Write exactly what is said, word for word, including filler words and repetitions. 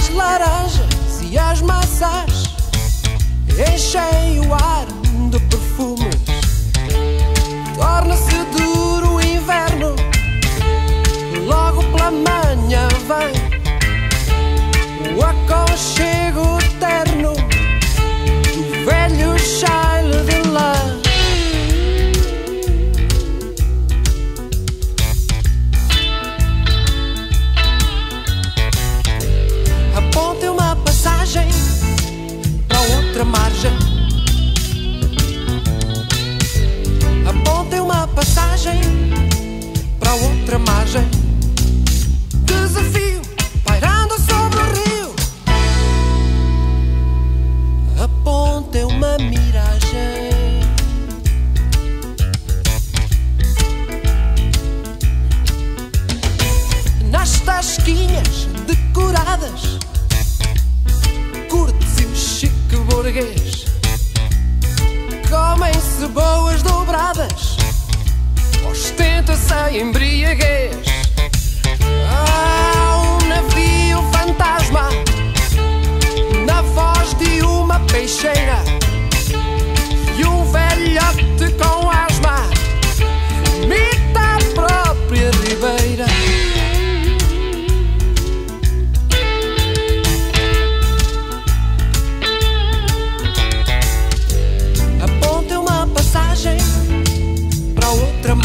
As laranjas e as maçãs enchem o ar de perfumes. Torna-se duro o inverno, logo pela manhã vem o aconchego eterno do velho chale de lã. Apontem uma passagem para outra margem. Apontem uma passagem para outra margem. Desafio pairando sobre o rio. Apontem uma miragem. Nas tasquinhas decoradas, curtes e um chique burguês, comem-se boas dobradas, ostenta-se a embriaguez. Há um navio fantasma na voz de uma peixeira e um velhote com asma vomita a própria ribeira. Apontem uma passagem para outra